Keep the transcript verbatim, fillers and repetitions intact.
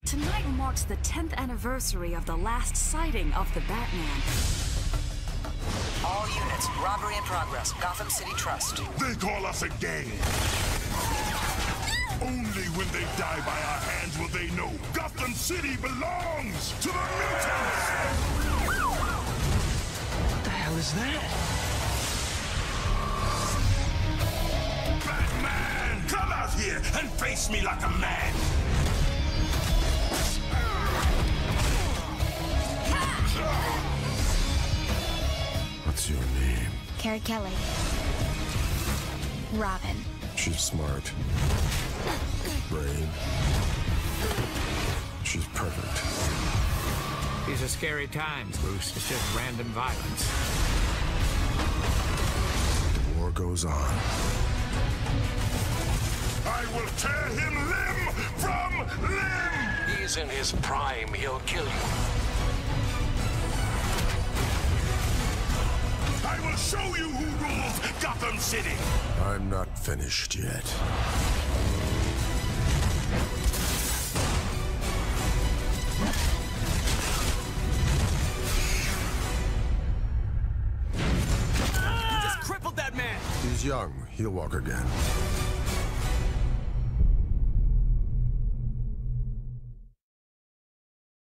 Tonight marks the tenth anniversary of the last sighting of the Batman. All units, robbery in progress. Gotham City Trust. They call us a gang. Only when they die by our hands will they know Gotham City belongs to the mutants! What the hell is that? Batman! Come out here and face me like a man! What's your name? Carrie Kelly. Robin. She's smart. Brave. She's perfect. These are scary times, Bruce. It's just random violence. The war goes on. I will tear him limb from limb! He's in his prime. He'll kill you. I will show you who rules Gotham City! I'm not finished yet. You just crippled that man! He's young. He'll walk again.